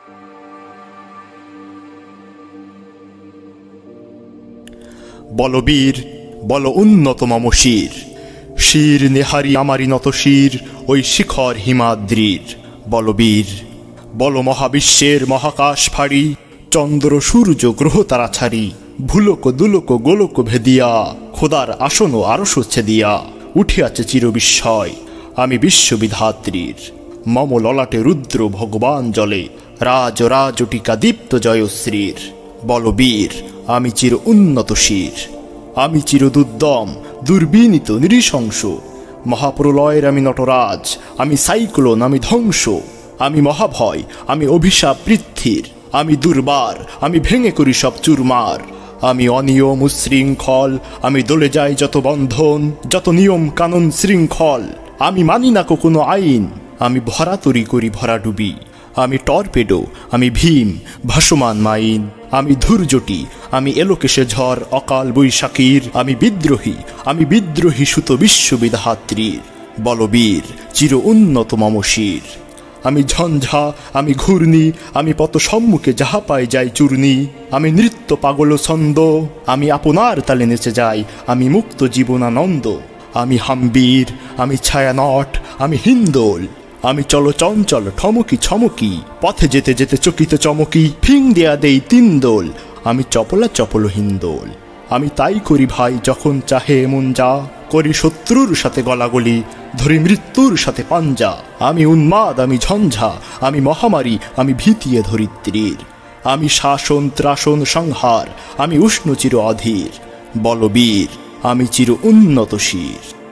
বলবীর বল উন্নত মম শির, শির নেহারি আমারি নত শির ওই শিখর হিমাদ্রির। বলবীর বল মহাবিশ্বের মহাকাশ ফাড়ি, চন্দ্র সূর্য গ্রহ তারা ছাড়ি, ভুলক দুলক গোলক ভেদিয়া খোদার আসন আরশ ছেদিয়া উঠিয়াছে চিরবিস্ময় আমি বিশ্ববিধাত্রীর। মম ললাটে রুদ্র ভগবান জলে, রাজ রাজটিকা দীপ্ত জয়শ্রীর। বলবীর আমি চির উন্নত শির, আমি চির দুর্দম দুর্বিনীত নৃশংস, মহাপ্রলয়ের আমি নটরাজ, আমি সাইক্লোন, আমি ধ্বংস, আমি মহাভয়, আমি অভিশাপ পৃথ্বীর, আমি দুর্বার, আমি ভেঙে করি সব চুরমার। আমি অনিয়ম উশৃঙ্খল, আমি দলে যাই যত বন্ধন, যত নিয়ম কানুন শৃঙ্খল, আমি মানি না কোনো আইন, আমি ভরাতরি করি ভরাডুবি, আমি টর্পেডো, আমি ভীম ভাসমান মাইন, আমি ধূর্যটি, আমি এলোকেশে ঝড় অকাল বৈশাখীর, আমি বিদ্রোহী সুত বিশ্ববিধাত্রীর। বলবীর চির উন্নত মম শির, আমি ঝঞ্ঝা, আমি ঘূর্ণি, আমি পত সম্মুখে যাহা পাই যাই চূর্ণি, আমি নৃত্য পাগল ছন্দ, আমি আপনার তালে নেচে যাই, আমি মুক্ত জীবনানন্দ, আমি হাম্বীর, আমি ছায়ানট, আমি হিন্দোল, আমি চলো চঞ্চল ঠমকি ছমকি, পথে যেতে যেতে চকিত চমকি, ফিং দেয়া দেই তিন দোল, আমি চপলা চপল হিন্দোল। আমি তাই করি ভাই যখন চাহে এমন যা, করি শত্রুর সাথে গলাগলি, ধরি মৃত্যুর সাথে পাঞ্জা, আমি উন্মাদ, আমি ঝঞ্ঝা, আমি মহামারী, আমি ভীতিয়ে ধরিত্রীর, আমি শাসন ত্রাসন সংহার, আমি উষ্ণ চির অধীর। বলবীর আমি চির উন্নত শির।